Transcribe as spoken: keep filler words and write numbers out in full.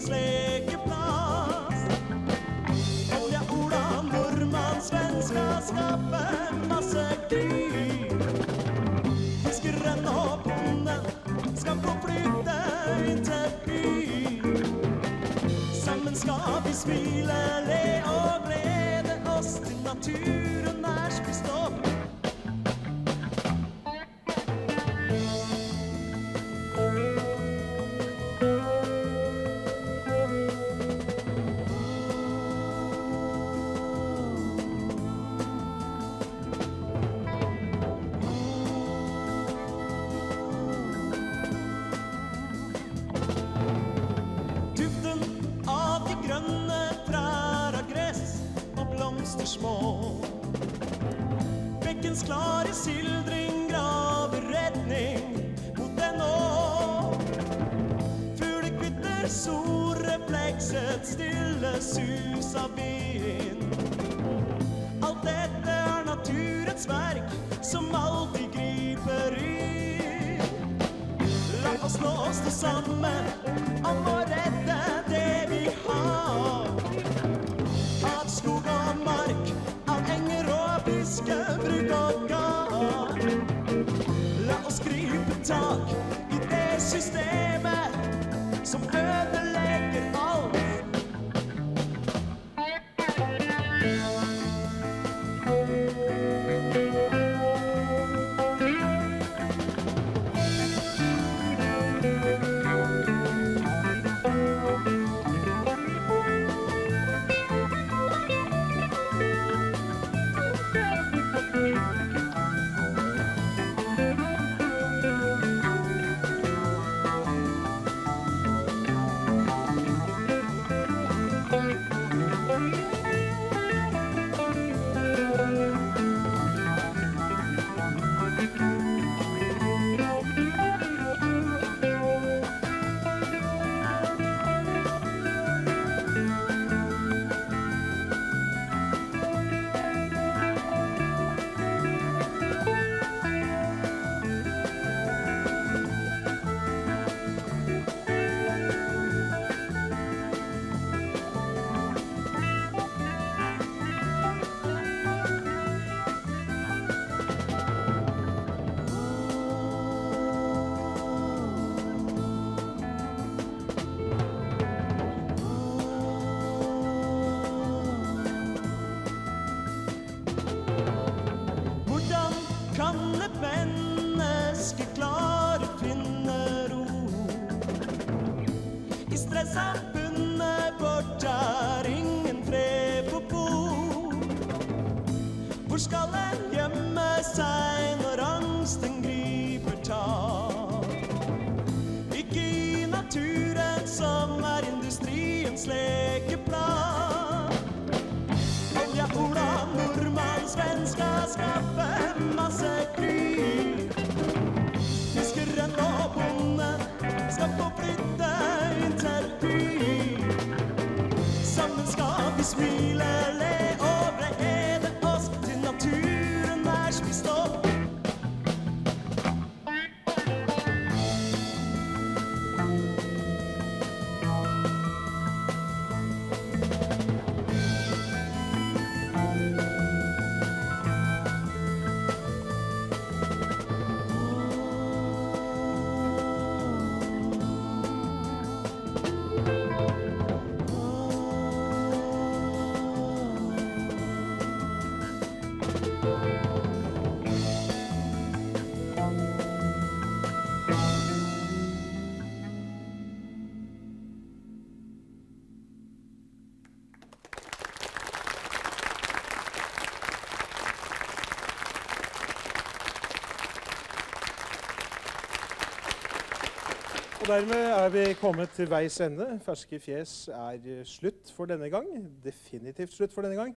industriens lekeplass. Olja, Ola, nordmann, svenska, skaper masse gry. Fiskeren og bonden skal få flytte inn til by. Sammen skal vi smile, le og glede oss til naturen er spist opp. Små. Bekkens klare sildring graver retning mot den nå. Fuglekvitter, solreflekset, stille sus av vind. Alt dette er naturens verk som alltid griper inn. La oss nå stå sammen om å redde det vi har. Av skog og mark, av enger og fiske, bruk og gard. La oss gripe tak i det systemet som ødelegger alt. Kan et menneske klare finne ro i stressamfunnet vårt er ingen fred på bord. Hvor skal en gjemme seg når angsten griper tak? Ikke i naturen som er industriens lekeplass. Olja, Ola, nordmann, svenska, skaffe masse gry. Fiskeren og bonden skal få flytte inn til by. Sammen skal vi smile, le og glede oss til naturen er spist opp. Og dermed er vi kommet til veis ende. Ferske fjes er slutt for denne gang. Definitivt slutt for denne gang.